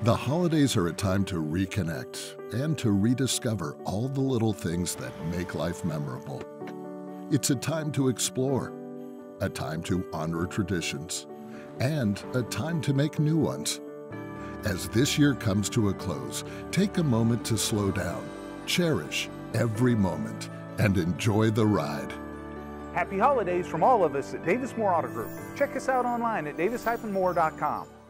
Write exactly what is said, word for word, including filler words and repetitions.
The holidays are a time to reconnect and to rediscover all the little things that make life memorable. It's a time to explore, a time to honor traditions, and a time to make new ones. As this year comes to a close, take a moment to slow down, cherish every moment, and enjoy the ride. Happy holidays from all of us at Davis Moore Auto Group. Check us out online at davis dash moore dot com.